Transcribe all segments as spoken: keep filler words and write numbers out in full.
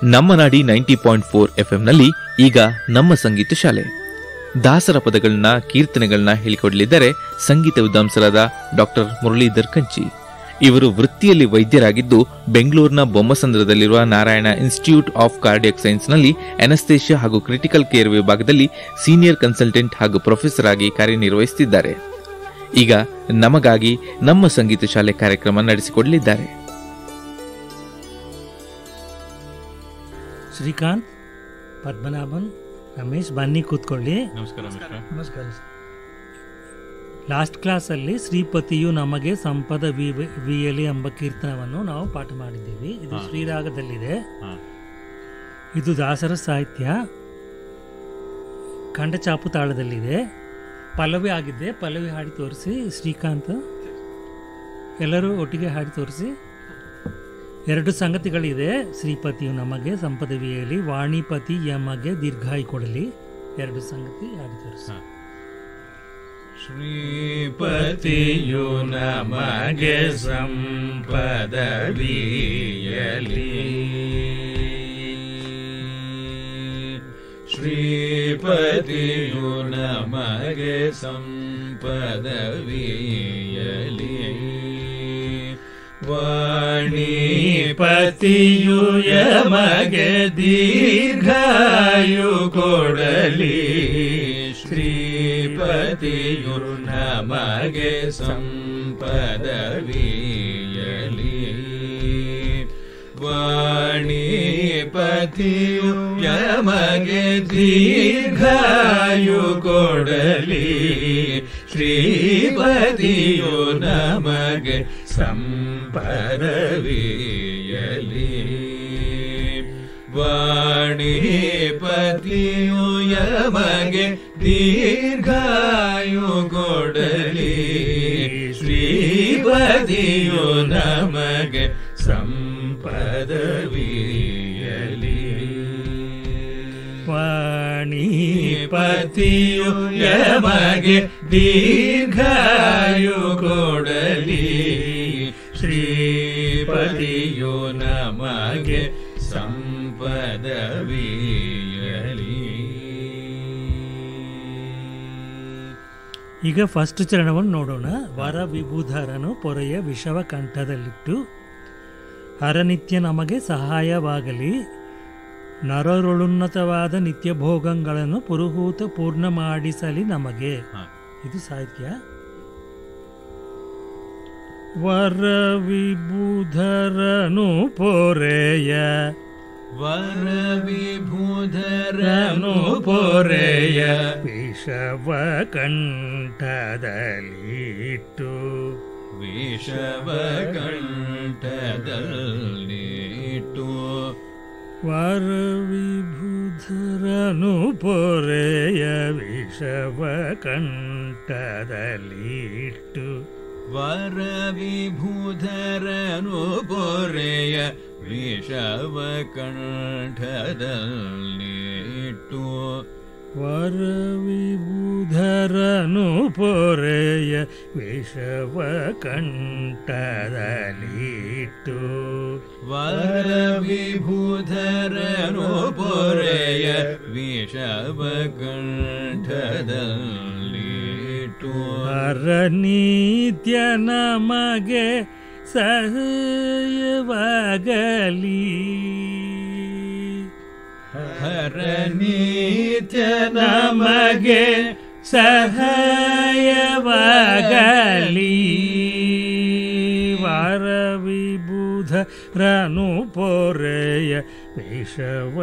ನಮ್ಮ ನಾಡಿ ninety point four F ಎಂನಲ್ಲಿ ಈಗ ನಮ್ಮ ಸಂಗೀತ ಶಾಲೆ. ದಾಸರ ಪದಗಳನ್ನ ಕೀರ್ತನೆಗಳನ್ನ ಹೇಳಿಕೊಡಲಿದ್ದಾರೆ ಸಂಗೀತ ವಿದ್ವಾಂಸರಾದ ಡಾಕ್ಟರ್ ಮುರಳೀಧರ್ ಕಂಚಿ. ಇವರು ವೃತ್ತಿಯಲ್ಲಿ ವೈದ್ಯರಾಗಿದ್ದು ಬೆಂಗಳೂರಿನ ಬೊಮ್ಮಸಂದ್ರದಲ್ಲಿರುವ ನಾರಾಯಣ ಇನ್ಸ್ಟಿಟ್ಯೂಟ್ ಆಫ್ ಕಾರ್ಡಿಯಾಕ್ ಸೈನ್ಸ್ನಲ್ಲಿ ಅನಸ್ತೇಷಿಯಾ ಹಾಗೂ ಕ್ರಿಟಿಕಲ್ ಕೇರ್ ವಿಭಾಗದಲ್ಲಿ ಸೀನಿಯರ್ ಕನ್ಸಲ್ಟೆಂಟ್ ಹಾಗೂ ಪ್ರೊಫೆಸರ್ ಆಗಿ ಕಾರ್ಯನಿರ್ವಹಿಸುತ್ತಿದ್ದಾರೆ. ಈಗ ನಮಗಾಗಿ ನಮ್ಮ ಸಂಗೀತ ಶಾಲೆ ಕಾರ್ಯಕ್ರಮ ನಡೆಸಿಕೊಡಲಿದ್ದಾರೆ. ಶ್ರೀಕಾಂತ್, ಪದ್ಮನಾಭನ್, ರಮೇಶ್ ಬನ್ನಿ ಕೂತ್ಕೊಳ್ಳಿ. ನಮಸ್ಕಾರ. ನಮಸ್ಕಾರ. ಲಾಸ್ಟ್ ಕ್ಲಾಸಲ್ಲಿ ಶ್ರೀಪತಿಯು ನಮಗೆ ಸಂಪದ ವಿಯಲಿ ಎಂಬ ಕೀರ್ತನವನ್ನು ನಾವು ಪಾಠ ಮಾಡಿದ್ದೀವಿ. ಇದು ಶ್ರೀರಾಗದಲ್ಲಿದೆ. ಇದು ದಾಸರ ಸಾಹಿತ್ಯ. ಖಂಡಚಾಪು ತಾಳದಲ್ಲಿದೆ. ಪಲ್ಲವಿ ಆಗಿದೆ. ಪಲ್ಲವಿ ಹಾಡಿ ತೋರಿಸಿ. ಶ್ರೀಕಾಂತ್, ಎಲ್ಲರೂ ಒಟ್ಟಿಗೆ ಹಾಡಿ ತೋರಿಸಿ. ಎರಡು ಸಂಗತಿಗಳಿದೆ. ಶ್ರೀಪತಿಯು ನಮಗೆ ಸಂಪದವಿಯಲ್ಲಿ, ವಾಣಿಪತಿ ಯಮಗೆ ದೀರ್ಘಾಯು ಕೊಡಲಿ. ಎರಡು ಸಂಗತಿ ಹಾಡಿ ತೋರಿಸಿ. ಶ್ರೀಪತಿಯು ನಮಗೆ ಸಂಪದವಿಯಲಿ, ಶ್ರೀಪತಿಯು ನಮಗೆ ಸಂಪದವಿಯಲಿ, ವಾಣಿಪತಿಯು ಯಮಗೆ ದೀರ್ಘಾಯು ಕೊಡಲಿ, ಶ್ರೀಪತಿಯು ನಮಗೆ ಸಂಪದವಿಯಲಿ, ವಾಣಿಪತಿಯು ಯಮಗೆ ದೀರ್ಘಾಯು ಕೊಡಲಿ, ಶ್ರೀಪತಿಯು ನಮಗೆ ಸಂಪದವಿಯಲಿ, ವಾಣಿಪತಿಯು ಯಮಗೆ ದೀರ್ಘಾಯು ಕೊಡಲಿ, ಶ್ರೀಪತಿಯು ನಮಗೆ ಸಂಪದವಿಯಲಿ, ವಾಣಿಪತಿಯು ಯಮಗೆ ದೀರ್ಘಾಯು ಕೊಡಲಿ, ಶ್ರೀಪತಿಯು ನಮಗೆ ಸಂಪದವಿಯಲಿ. ಈಗ ಫಸ್ಟ್ ಚರಣವನ್ನು ನೋಡೋಣ. ವರ ವಿಭೂಧರನು ಪೊರೆಯ ವಿಷವ ಕಂಠದಲ್ಲಿಟ್ಟು, ಹರನಿತ್ಯ ನಮಗೆ ಸಹಾಯವಾಗಲಿ, ನರರೊಳುನ್ನತವಾದ ನಿತ್ಯ ಭೋಗಗಳನ್ನು ಪುರುಹೂತ ಪೂರ್ಣ ಮಾಡಿಸಲಿ ನಮಗೆ. ಇದು ಸಾಹಿತ್ಯ. ವರ ವಿಭೂಧರನು ಪೊರೆಯ, ವರ ವಿಭೂಧರನು ಪೊರೆಯ ವಿಷವ ಕಂಠದಲ್ಲಿಟ್ಟು, ವಿಷವ ಕಂಠದಲ್ಲಿಟ್ಟು, ವರ ವಿಭೂಧರನು ಪೊರೆಯ ವಿಷವ ಕಂಠದಲ್ಲಿಟ್ಟು, ವರ ವಿಭೂಧರನು ಪೊರೆಯ ವಿಷವ ಕಂಠದಲ್ಲಿಟ್ಟು, ವರ ವಿಭೂಧರನು ಪೊರೆಯ ವಿಷವ ಕಂಠದಲ್ಲಿಟ್ಟು, ವರ ವಿಭೂಧರನು ಪೊರೆಯ ವಿಷವ ಕಂಠದಲ್ಲಿಟ್ಟು, ಹರನಿತ್ಯ ನಮಗೆ ಸಹಾಯವಾಗಲಿ, ಹರನಿತ್ಯ ನಮಗೆ ಸಹಾಯವಾಗಲಿ, ವರ ವಿಭೂಧರನು ಪೊರೆಯ ವಿಷವ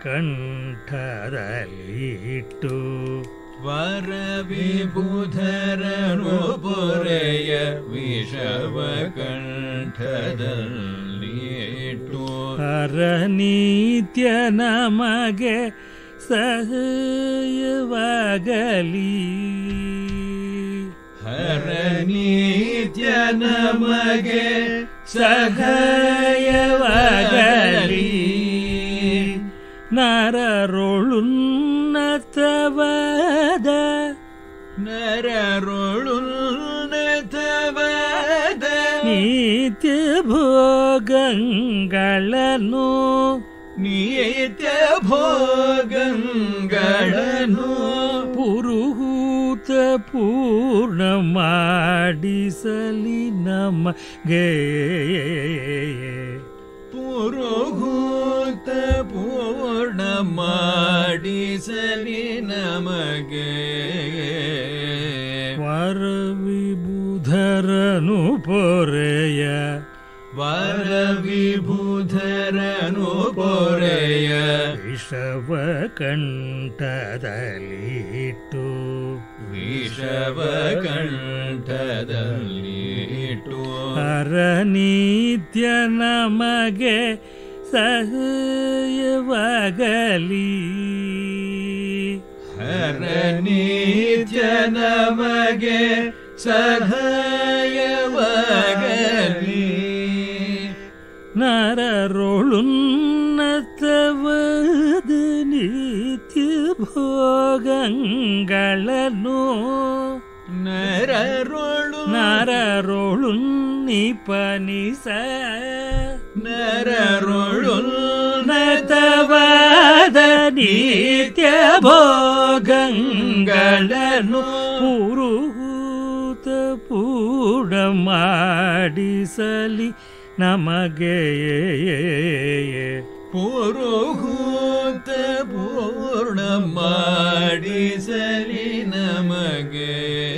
ಕಂಠದಲ್ಲಿಟ್ಟು, ವರ ವಿಭೂಧರನು ಪೊರೆಯ ವಿಷವ ಕಂಠದಲ್ಲಿಟ್ಟು, ಹರನಿತ್ಯ ನಮಗೆ ಸಹಾಯವಾಗಲಿ, ಹರನಿತ್ಯ ನಮಗೆ ಸಹಾಯವಾಗಲಿ, ನರರೊಳುನ್ನತವಾದ ನರರೊಳುನ್ನತವಾದ ನಿತ್ಯ ಭೋಗಗಳನ್ನು ನಿತ್ಯ ಭೋಗಗಳನ್ನು ಪುರುಹೂತ ಪೂರ್ಣ ಮಾಡಿಸಲಿ ನಮಗೆ ಪುರುಹೂತ ಪೂರ್ಣ ಮಾಡಿಸಲಿ ನಮಗೆ ವರ ವಿಬುಧರನು ಪೊರೆಯ ವರ ವಿಭುಧರನು ಪೊರೆಯ ವಿಷವ ಕಂಠದಲ್ಲಿಟ್ಟು ವಿಷವ ಕಂಠದಲ್ಲಿಟ್ಟು ಹರನಿತ್ಯ ನಮಗೆ ಸಹಯವಾಗಲಿ ಹರನಿತ್ಯ ನಮಗೆ ಸಹಾಯವಾಗಲಿ ನರರೊಳುನ್ನತವಾದ ನಿತ್ಯ ಭೋಗಗಳನ್ನು ನರರೊಳು ನರರೊಳು ನಿಪನಿಸ ನರರೊಳು ನತವಾದ ನಿತ್ಯ ಭೋಗಗಳನ್ನು ಪುರುಹೂತ ಪೂರ್ಣ ಮಾಡಿಸಲಿ ನಮಗೆ ಪುರುಹೂತ ಪೂರ್ಣ ಮಾಡಿಸಲಿ ನಮಗೆ.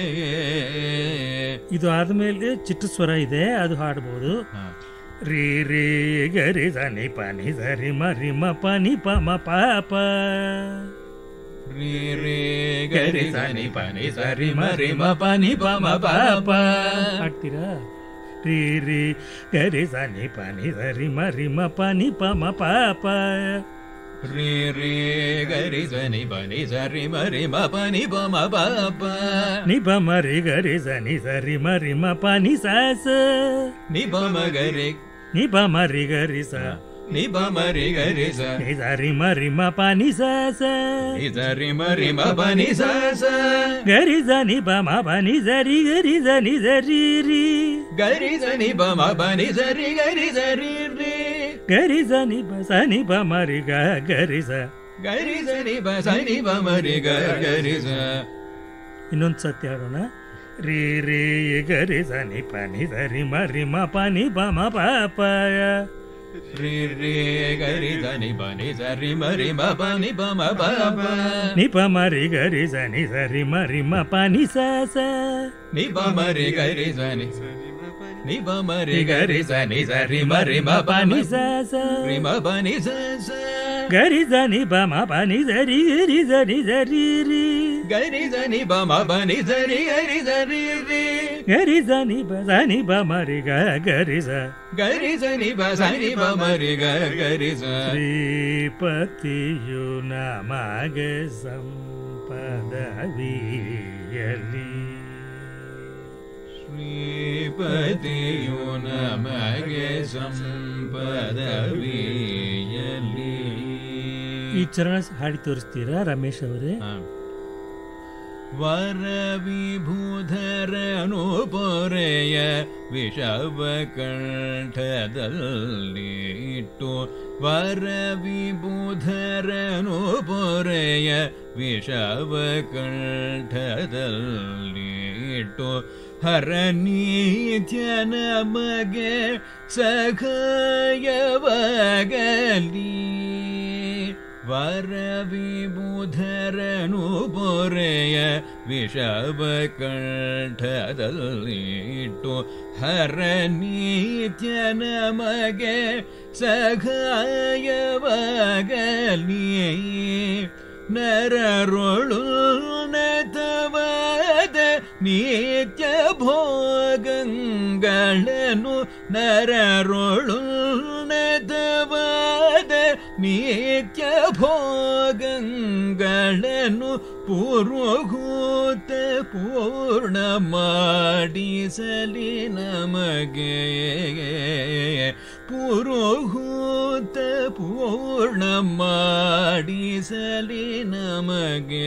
ಇದು ಆದಮೇಲೆ ಚಿಟ್ಟು ಸ್ವರ ಇದೆ, ಅದು ಹಾಡ್ಬೋದು. ರೀ ರೀ ಗರಿ ಧನಿ ಪನಿ ಸರಿ ಮರಿ ಮ ಪನಿ ಪ ಮ ಪಾಪ ರೀ ರೇ ಗರಿ ಧನಿ ಪನಿ ಸರಿ ಮರಿ ಮ ಪನಿ ಪ ಮ ಪಾಪ ಹಾಡ್ತೀರಾ? ರೀ ರೀ ಗರಿ ಧನಿ ಪನಿ ಸರಿ ಮರಿ ಮ ಪನಿ ಪ ಮ ಪಾಪ ರೀ ರೇ ಗರಿ ಧನಿ ಪನಿ ಸರಿ ಮರಿ ಮ ಪನಿ ಪ ಮ ಪಾಪ ನಿ ಪ ಮರಿ ಗರಿ ಧನಿ ಸರಿ ಮರಿ ಮ ಪನಿ ಸ ಸ ನಿ ಪ ಮ ಗರಿ ನಿ ಪ ಮರಿ ಗರಿ ಸ ನಿ ಪ ಮರಿ ಗರಿ ಸ ನಿ ಸರಿ ಮರಿ ಮ ಪನಿ ಸ ಸ ನಿ ಸರಿ ಮರಿ ಮ ಪನಿ ಸ ಸ ಗರಿ ಧನಿ ಪ ಮ ಪನಿ ಸರಿ ಗರಿ ಧನಿ ಸರಿ ರೀ ಗರಿ ಧನಿ ಪ ಮ ಪನಿ ಸರಿ ಗರಿ ಸರಿ ರೀ ಗರಿ ಧನಿ ಪ ಸನಿ ಪ ಮರಿ ಗ ಗರಿ ಸ ಗರಿ ಧನಿ ಪ ಸನಿ ಪ ಮರಿ ಗ ಗರಿ ಸ. ಇನ್ನೊಂದು ಸತಿ ಹಾಡೋಣ. ರೀ ರೀ ಗರಿ ಧನಿ ಪನಿ ಸರಿ ಮರಿ ಮ ಪನಿ ಪ ಮ ಪಾಪ ರೀ ರೇ ಗರಿ ಧನಿ ಪನಿ ಸರಿ ಮರಿ ಮ ಪನಿ ಪ ಮ ಪಾಪ ನಿ ಪ ಮರಿ ಗರಿ ಧನಿ ಸರಿ ಮರಿ ಮ ಪನಿ ಸ ಸ ನಿ ಪ ಮರಿ ಗರಿ ಧನಿ ನಿ ಪ ಮರಿ ಗರಿ ಧನಿ ಸರಿ ಮರಿ ಮ ಪನಿ ಸ ಸ ರಿ ಮ ಪನಿ ಸ ಸ ಗರಿ ಧನಿ ಪ ಮ ಪನಿ ಸರಿ ಗರಿ ಧನಿ ಸರಿ ರೀ ಗರಿ ಧನಿ ಪ ಮ ಪನಿ ಸರಿ ಗರಿ ಸರಿ ರೀ ಗರಿ ಧನಿ ಪ ಸನಿ ಪ ಮರಿ ಗ ಗರಿ ಸ ಗರಿ ಸನಿ ಪ ಸನಿ ಪ ಮರಿ ಗ ಗರಿ ಸ. ಶ್ರೀಪತಿಯು ನಮಗೆ ಸಂಪದವಿಯಲಿ ಶ್ರೀಪತಿಯು ನಮಗೆ ಸಂಪದವಿಯಲಿ. ಈ ಚರಣ ಹಾಡಿ ತೋರಿಸ್ತೀರಾ ರಮೇಶ್ ಅವರೇ? ವರ ವಿಭೂಧರನು ಪೊರೆಯ ವಿಷವ ಕಂಠದಲ್ಲಿಟ್ಟು ವರ ವಿಭೂಧರನು ಪೊರೆಯ ವಿಷವ ಕಂಠದಲ್ಲಿಟ್ಟು ಹರನಿತ್ಯ ನಮಗೆ ಸಹಾಯವಾಗಲಿ ವರ ವಿಭೂಧರನು ಪೊರೆಯ ವಿಷವ ಕಂಠದಲ್ಲಿಟ್ಟು ಹರನಿತ್ಯ ನಮಗೆ ಸಹಾಯವಾಗಲಿ ನರರೊಳು ನತವಾದ ನಿತ್ಯ ಭೋಗಗಳನ್ನು ನರರೊಳು ನತವಾದ ನಿತ್ಯ ಭೋಗಗಳನ್ನು ಪೂರ್ವಭೂತ ಪೂರ್ಣ ಮಾಡಿಸಲಿ ನಮಗೆ ಪೂರ್ವಭೂತ ಪೂರ್ಣ ಮಾಡಿಸಲಿ ನಮಗೆ.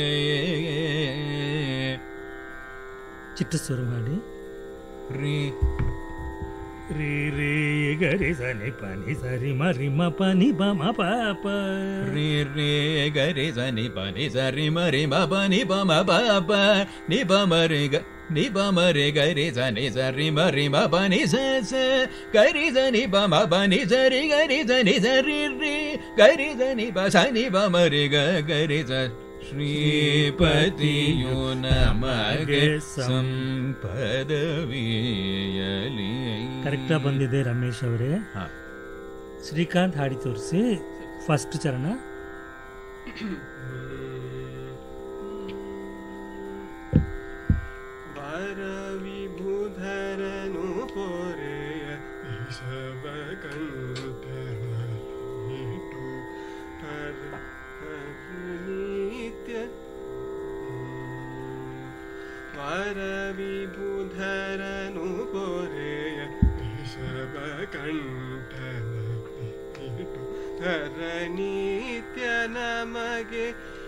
ಚಿಟ್ಟು ಸ್ವರ ಮಾಡಿ. ರೀ ರೀ ರೀ ಗರಿ ಸನಿ ಪನಿ ಸರಿ ಮರಿ ಮ ಪನಿ ಬ ಮ ಪ ಪ ರೀ ರೀ ಗರಿ ಸನಿ ಪನಿ ಸರಿ ಮರಿ ಮ ಪನಿ ಬ ಮ ಪ ಪ ನಿ ಬ ಮರಿ ಗ ನಿ ಬ ಮರಿ ಗರಿ ಸನಿ ಸರಿ ಮರಿ ಮ ಪನಿ ಸ ಸ ಗರಿ ಸನಿ ಬ ಮ ಪನಿ ಸರಿ ಗರಿ ಸನಿ ಸರಿ ರೀ ಗರಿ ಸನಿ ಬ ಸನಿ ಬ ಮರಿ ಗ ಗರಿ ಸ ಶ್ರೀಪತಿಯು ನಮಗೆ ಸಂಪದವಿಯಲಿ. ಕರೆಕ್ಟಾಗಿ ಬಂದಿದೆ ರಮೇಶ್ ಅವರೇ. ಶ್ರೀಕಾಂತ್ ಹಾಡಿ ತೋರಿಸಿ ಫಸ್ಟ್ ಚರಣ. ವರ ವಿಭೂಧರನು ಪೊರೆಯ ಶವ ಕಂಠನಿಟ್ಟು ನಿತ್ಯ ವರ ವಿಭೂಧರನು ಪೊರೆಯ ಶವ ಕಂಠನಿಟ್ಟು ಧರ ನಿತ್ಯ ನಮಗೆ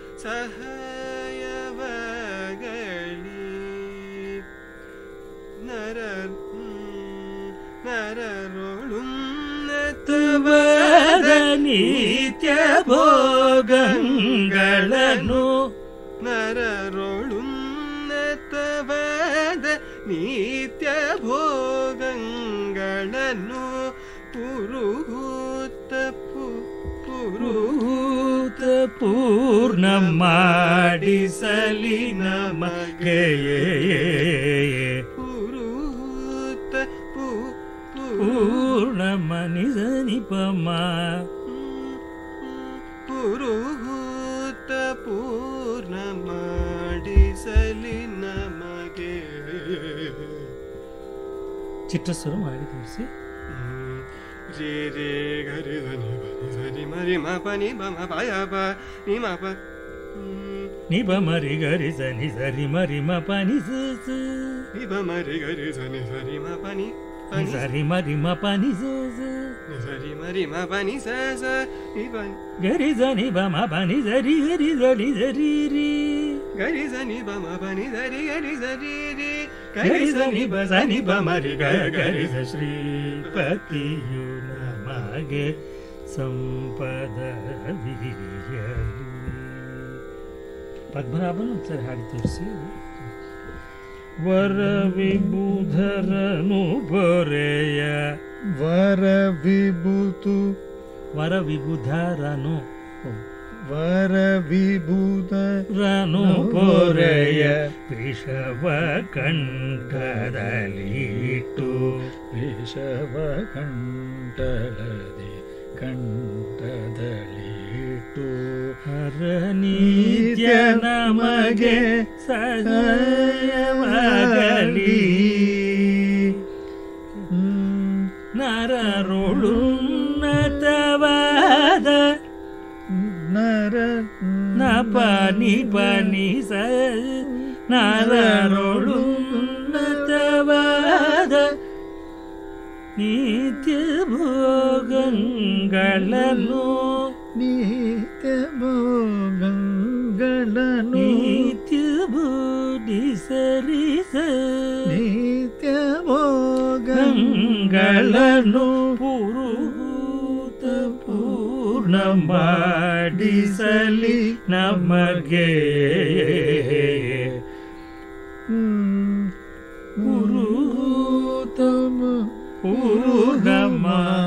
ಸಹಾಯವಗಳಿ ನರ ನರರೊಳುನ್ನತವಾದ ನಿತ್ಯ ಭೋಗಗಳನ್ನು ನರರೊಳುನ್ನತವಾದ ನಿತ್ಯ ಭೋಗಗಳನ್ನು ಪುರುಹೂತ ಪುರುಹೂತ ಪೂರ್ಣ ಮಾಡಿಸಲಿ ನಮಗೆ. ಪುರುಹೂತ ಪೂರ್ಣ ಮನಿಸ ನಿಪಮ ಪುರುಹೂತ ಪೂರ್ಣ ಮಾಡಿಸಲಿ ನಮಗೆ. ಚಿತ್ರಸ್ವರ ಮಾಡಿ ತೋರಿಸಿ. ರೇ ರೇ ಗರಿ ಧನಿ ಬನಿ ಸರಿ ಮರಿ ಮ ಪನಿ ಬ ಮ ಪಯ ಪ ನಿ ಮ ಪ ನಿ ಬ ಮರಿ ಗರಿ ಸನಿ ಸರಿ ಮರಿ ಮ ಪನಿ ಸ ಸ ನಿ ಬ ಮರಿ ಗರಿ ಸನಿ ಸರಿ ಮ ಪನಿ ನಿ ಸರಿ ಮರಿ ಮ ಪನಿ ಸ ಸ ನಿ ಸರಿ ಮರಿ ಮ ಪನಿ ಸ ಸ ನಿ ಬ ಗರಿ ಸನಿ ಬ ಮ ಪನಿ ಸರಿ ಗರಿ ಸನಿ ಸರಿ ರಿ ಗರಿ ಸನಿ ಬ ಮ ಪನಿ ಸರಿ ಗರಿ ಸರಿ ರಿ ಗರಿ ಸನಿ ಬ ಸನಿ ಬ ಮರಿ ಗ ಗರಿ ಸ ಶ್ರೀಪತಿಯು ನಮಗೆ ಸಂಪದವಿಯಲಿ. ಪದ್ಮನಾಭನ್ ಒಂದ್ಸರಿ ಹಾಡಿ ತೋರಿಸಿ. ವರ ವಿಭೂಧರನು ಪೊರೆಯ ವರ ವಿಭೂತು ವರ ವಿಭೂಧರನು ವರ ವಿಭೂತ ರನು ಪೊರೆಯ ವಿಷವ ಕಂಠದಲ್ಲಿಟ್ಟು ವಿಷವ ಕಂಠಲದೆ ಕಂಠದಲ್ಲಿಟ್ಟು ಹರ ನಿತ್ಯ ನಮಗೆ ಸಹಾಯವಗಲಿ. ನರರೊಳುನ್ನತವಾದ ನರ ನ ಪನಿ ಪನಿ ಸ ನರರೊಳುನ್ನತವಾದ ನಿತ್ಯ ಭೋಗಗಳನ್ನು ನಿತ್ಯ ಭೋಗಗಳನ್ನು ನಿತ್ಯ ಬುಡಿ ಸರಿಸ ನಿತ್ಯ ಭೋಗ ಗಂಗಳನ್ನು ಪುರುಹೂತ ಪೂರ್ಣ ಮಾಡಿಸಲಿ ನಮಗೆ. ಪುರುಹೂತಮ ಪೂರ್ಣಮ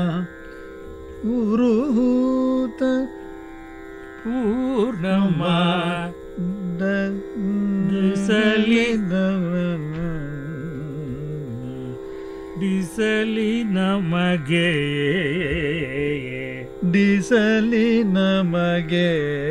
ಪುರುಹೂತ ಪೂರ್ಣಮ ದಿಸಲಿ ದಿಸಲಿ ನಮಗೆ ದಿಸಲಿ ನಮಗೆ.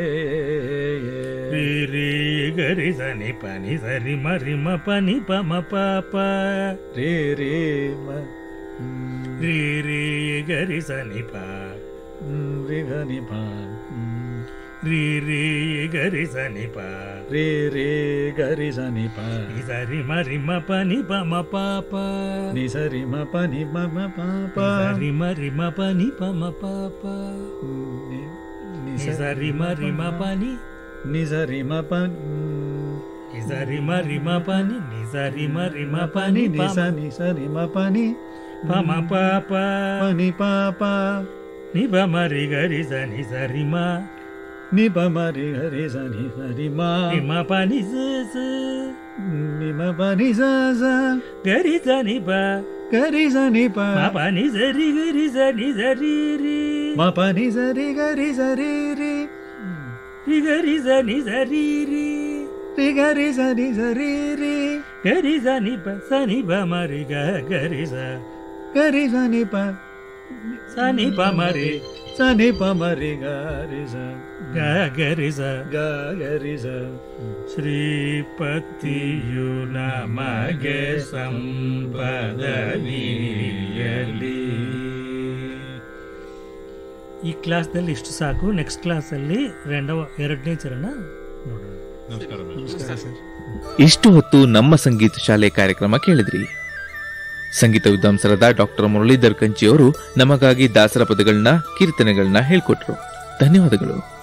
ರೀ ರೀ ಗರಿ ಸನಿ ಪನಿ ಸರಿ ಮರಿ ಮ ಪನಿ ಪ ಮ ಪ ಪ ರೇ ರೇ ಮ ರೀ ರೀ ಗರಿ ಸನಿ ಪ ರೇ ಧನಿ ಪ ರೀ ರೀ ಗರಿ ಸನಿ ಪ ರೇ ರೇ ಗರಿ ಸನಿ ಪ ನಿ ಸರಿ ಮರಿ ಮ ಪನಿ ಪ ಮ ಪ ಪ ನಿ ಸರಿ ಮ ಪ ನಿ ಮ ಮ ಪ ಪ ಸರಿ ಮರಿ ಮ ಪನಿ ಪ ಮ ಪ ಪ ನಿ ನಿ ಸರಿ ಮರಿ ಮ ಪನಿ ನಿ ಸರಿ ಮ ಪ ನಿ ಸರಿ ಮರಿ ಮ ಪನಿ ನಿ ಸರಿ ಮರಿ ಮ ಪನಿ ಪನಿ ನಿ ಸ ನಿ ಸರಿ ಮ ಪನಿ ಪಮ ಪಾಪ ಪನಿ ಪಾಪ ನಿ ಬ ಮರಿ ಗರಿ ಸ ನಿ ಸರಿ ಮ ನಿ ಪ ಮರಿ ಗರಿ ಸ ನಿ ಸರಿ ಮ ನಿ ಮ ಪ ನಿ ಸ ಸ ನಿ ಮ ಪ ನಿ ಸ ಸ ಗರಿ ಸ ನಿ ಪ ಗರಿ ಸ ನಿ ಪ ಮ ಪ ನಿ ಸರಿ ಗರಿ ಸ ನಿ ಸರಿ ರಿ ಮ ಪ ನಿ ಸರಿ ಗರಿ ಸರಿ ರಿ ರಿ ಗರಿ ಸ ನಿ ಸರಿ ರಿ ರಿ ಗರಿ ಸ ನಿ ಸರಿ ರಿ ಗರಿ ಸ ನಿ ಪ ಸ ನಿ ಬ ಮರಿ ಗ ಗರಿ ಸ ಗರಿ ಸ ನಿ ಪ ಸ ನಿ ಪ ಮರಿ ಸ ನಿ ಪ ಮರಿ ಗರಿ ಸ ಗ ಗರಿ ಸ ಗ ಗರಿ ಸ ಶ್ರೀಪತಿಯು ನಮಗೆ ಸಂಪದವಿಯಲಿ. ಈ ಕ್ಲಾಸ್ದಲ್ಲಿ ಇಷ್ಟು ಸಾಕು. ನೆಕ್ಸ್ಟ್ ಕ್ಲಾಸಲ್ಲಿ రెండవ ಎರಡನೇ ಚರಣ ನೋಡೋಣ. ನಮಸ್ಕಾರ ಮೇಡಮ್. ಇಷ್ಟು ಹೊತ್ತು ನಮ್ಮ ಸಂಗೀತ ಶಾಲೆ ಕಾರ್ಯಕ್ರಮ ಕೇಳಿದ್ರಿ. ಸಂಗೀತ ವಿದ್ವಾಂಸರಾದ ಡಾಕ್ಟರ್ ಮುರಳೀಧರ್ ಕಂಚಿ ಅವರು ನಮಗಾಗಿ ದಾಸರ ಪದಗಳನ್ನ ಕೀರ್ತನೆಗಳನ್ನ ಹೇಳ್ಕೊಟ್ರು. ಧನ್ಯವಾದಗಳು.